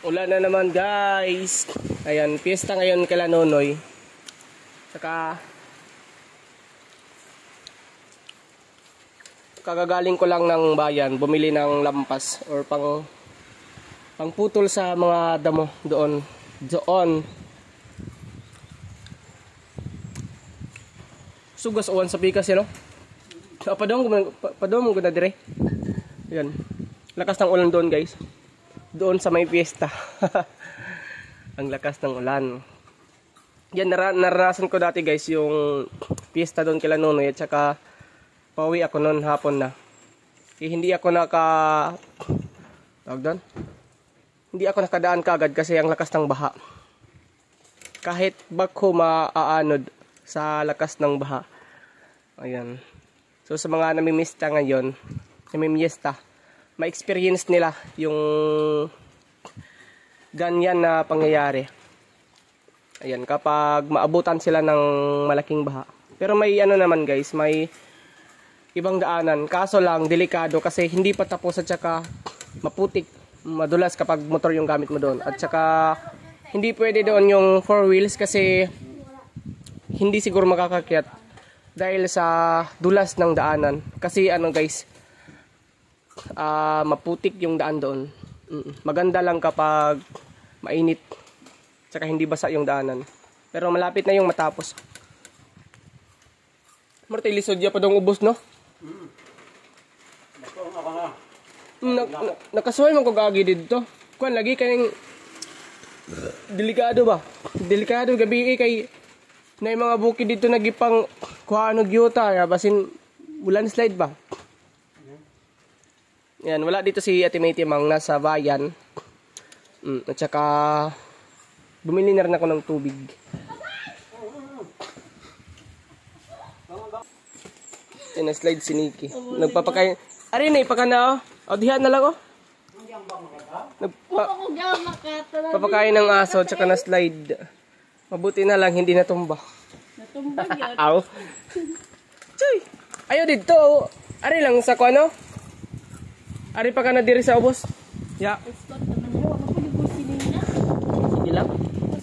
Ulan na naman guys. Ayan, piyesta ngayon kala Nonoy. Saka kagagaling ko lang ng bayan, bumili ng lampas or pangputol sa mga damo doon. Sugas uwan sa pikas yan, no? Padong mo guna dire. Ayan. Lakas ng ulan doon guys. Doon sa may piyesta. Ang lakas ng ulan. Yan, naranasan ko dati guys yung piyesta doon kila Nonoy at saka pauwi ako noon hapon na. Hindi ako Hindi ako nakadaan kagad kasi ang lakas ng baha. Kahit bako maaanod sa lakas ng baha. Ayan. So sa mga namimista ngayon, namimiesta, ma-experience nila yung ganyan na pangyayari. Ayan, kapag maabutan sila ng malaking baha. Pero may ano naman guys, may ibang daanan. Kaso lang, delikado kasi hindi pa tapos at saka maputik, madulas kapag motor yung gamit mo doon. At saka hindi pwede doon yung 4 wheels kasi hindi siguro makakakyat dahil sa dulas ng daanan. Kasi ano guys, maputik yung daan doon. Maganda lang kapag mainit tsaka hindi basa yung daanan. Pero malapit na yung matapos. Marti lisod ya pa dong ubos, no? Nakasuhay man ko gagi dito. Kuan lagi kayong delikado ba? Delikado gabi kay na yung mga bukid dito nagipang kuha gyuta, basin ulan slide ba? Yan, wala dito si Ate May Timang nasa bayan. At saka bumili na rin ako ng tubig. Ina-slide si Nikki. Nagpapakain. Ari na ipakana oh. O diha na lang oh. Papakain ng aso at saka na-slide. Mabuti na lang hindi natumba. Natumba yun. Aw. Choy. Ayo dito. Ari lang sa kuano. Ari pa ka na diri sa ubos. Ya. Sige lang.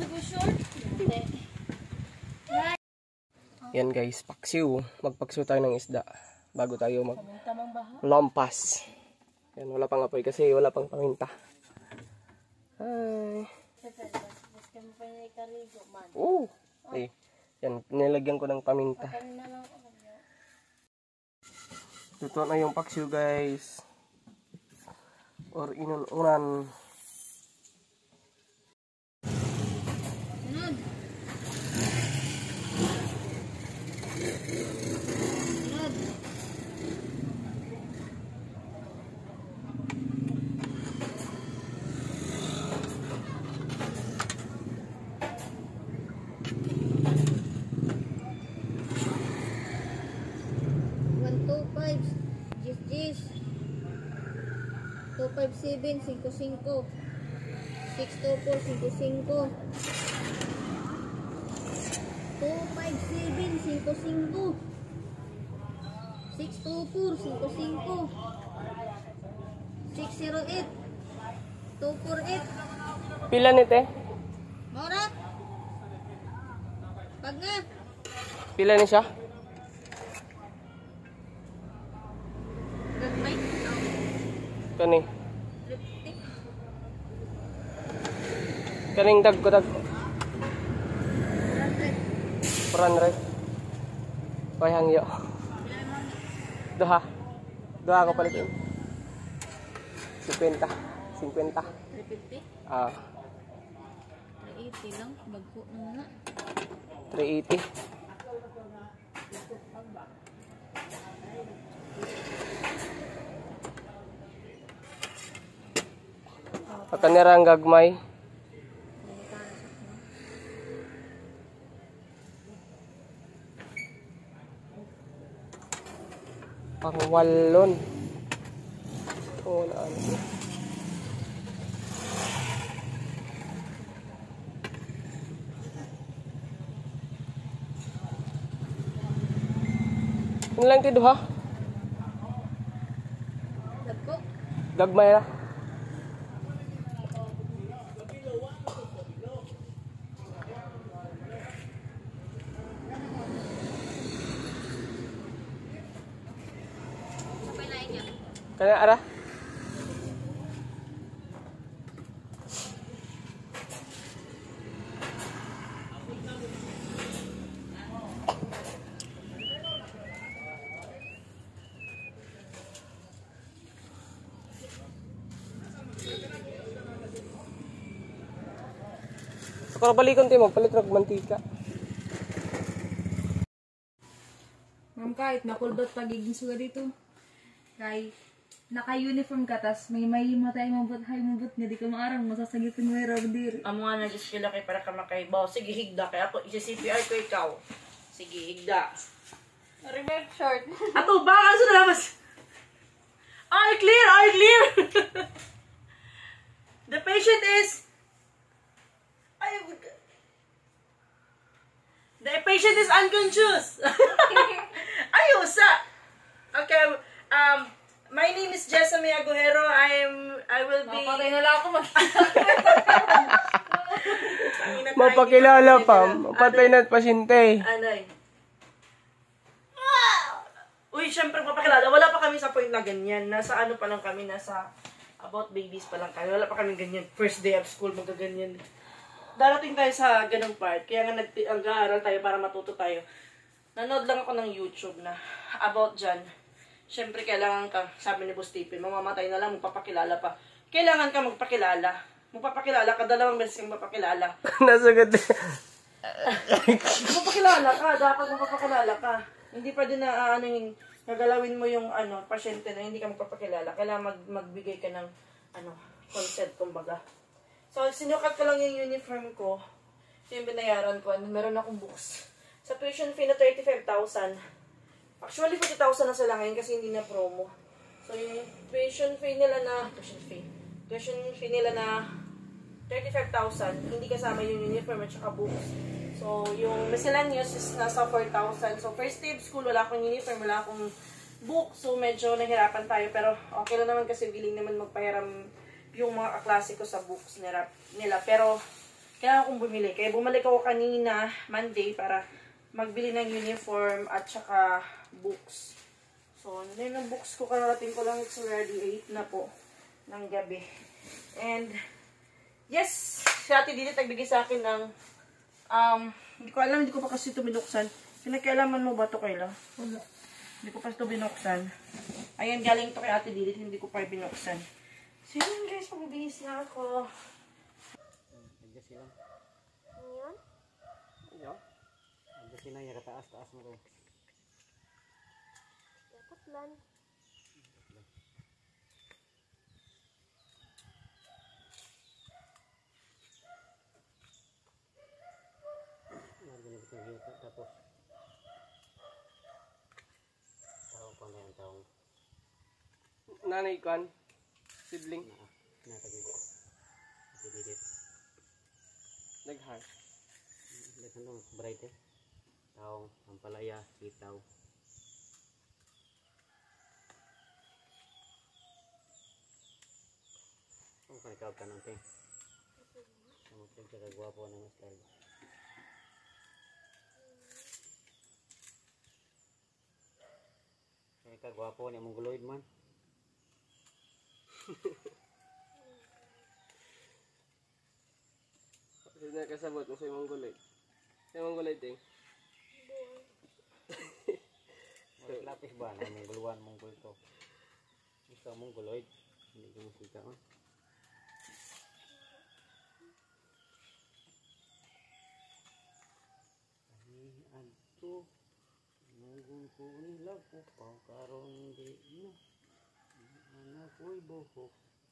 Yan guys, paksiw. Magpaksiw tayo ng isda bago tayo maglampas. Yan, wala pang apoy kasi wala pang paminta. Ay. Oh. Ay. Yan, nilagyan ko ng paminta. Ito na yung paksiw guys. Or inunuran. Gis 257 55 624 55 257 55 624 55 608 248. Pila nite? Mora? Pag nga? Pila ni siya? Gagmay? Kani. Kaning dag ko dag. 400. Hoy hangyo. Duha. Duha ko palit yun. 50. 50. 350? Ah. 380 lang. Bagko na nga. 380. Pakanirang gagmay. Pangwalon. Oh, na ano. Ano lang ito ha? Bagko? Gagmay na. Kana ara. Ako balikon tayo magpalit rag mantika. Ma'am, kahit nakulbot pagiging suga dito. Kay naka-uniform ka, tas may matay mabot nga di ka maarang masasagitin mo yung dir. Amo nga na Diyos kila kay para ka makaibaw. Sige, higda. Kaya ako, isi-CPR ko ikaw. Sige, higda. Remember short. Ato, baka sa labas. All clear, all clear. The patient is... The patient is unconscious. Ayusa. Okay, my name is Jessamine Aguero. I will be... Mapatay na lang ako Mapakilala pa. Mapatay na at pasyente. Anay. Uy, syempre papakilala. Wala pa kami sa point na ganyan. Nasa ano pa lang kami, nasa about babies pa lang kami. Wala pa kami ganyan. First day of school, magaganyan. Darating tayo sa ganung part. Kaya nga nag-aaral tayo para matuto tayo. Nanood lang ako ng YouTube na about dyan. Syempre, kailangan ka, sabi ni Boss Tipin, mamamatay na lang, magpapakilala pa. Kailangan ka magpakilala. Magpapakilala ka, 2 beses kang magpapakilala. Nasagad. Magpapakilala ka, dapat magpapakilala ka. Hindi pwede na nagalawin mo yung pasyente na hindi ka magpapakilala. Kailangan magbigay ka ng consent, kumbaga. So, sinukat ko lang yung uniform ko. So, yung binayaran ko. Meron akong books. Sa tuition fee na 35,000. Actually, 40,000 na sila ngayon kasi hindi na promo. So, yung tuition fee nila na 35,000. Hindi kasama yung uniform at saka books. So, yung miscellaneous is nasa 4,000. So, first day of school, wala akong uniform, wala akong book. So, medyo nahirapan tayo. Pero, okay lang naman kasi willing naman magpahiram yung mga kaklase ko sa books nila. Pero, kailangan kong bumili. Kaya bumalik ako kanina, Monday, para magbili ng uniform at saka books. So, ano na yung books ko? Kararating ko lang, it's already 8 na po ng gabi. And, yes! Si Ate Didi nagbigay sa akin ng, hindi ko alam, hindi ko pa kasi ito binuksan. Pinakailaman mo ba ito, Kayla? Wala. Hindi ko pa ito binuksan. Ayan, galing ito kay Ate Didi, hindi ko pa binuksan. So yun guys, magbibihis na ako. Adjust lang. Ngayon? Ano? Adjust lang yung kataas-taas mo ko. Dapat lang. Narinig ito yung hita. Tapos taong pa na yung taong Nanay kan. Sibling. natagig. Ito didit. Naghan. Ito nung bright eh. Taong ampalaya, sitaw. Ang kanikaw ka ng ting. Ang ting kagwapo ng style. Kagwapo ni mongoloid man. Kasi nakasabot mo sa mongoloid. Sa mongoloid eh. Lapis ba na monggoluan monggol to. Gusto mongoloid. Hindi ko makita oh. Ay adto. Nunggun ko nila ko karon di na. Anak ko'y buhok.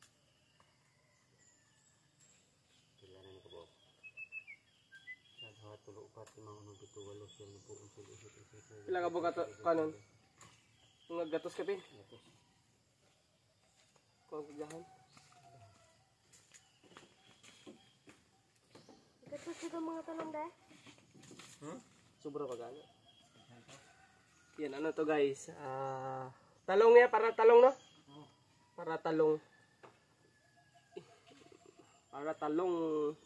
Kailan na ko buhok. Sadhawa tulo pati mga unang pito walo siya na po ang sulit-sulit. Pila ka buka kanon? Mga gatos ka pin? Gatos. Kung kagahan. Gatos ito mga talong dahil? Sobra pa gano. Yan, ano to guys? Talong niya, para talong no? Para talong. Para talong.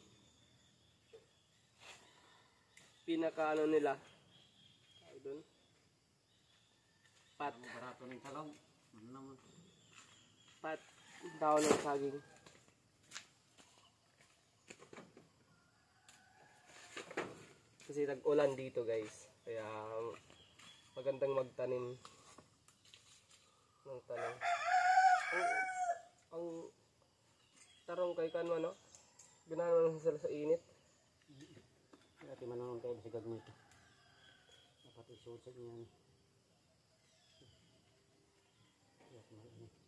Pinaka ano nila. Ay doon. Pat. Barato ng talong. Ano naman? Pat daw ng saging. Kasi tag-ulan dito guys. Kaya magandang magtanim ng talong. Ang tarong kay kanwa no? Ganahan sila sa init. Dati manunong tayo sa gagmay ito. Dapat isuot sa niyan. Yes,